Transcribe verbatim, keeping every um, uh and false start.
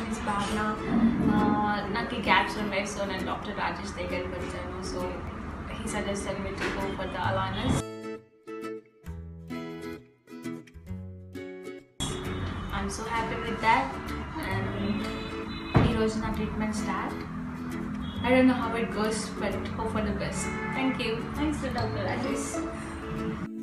is bad now. Uh, నాకు gaps ఉన్నాయి, so నేను డాక్టర్ రాజేష్ దగ్గరికి వచ్చాను. So he suggested me to go for the awareness. I'm so happy with that, and ఈ రోజు నా treatment start. I don't know how it goes, but hope for the best. Thank you. Thanks to Doctor Rajesh.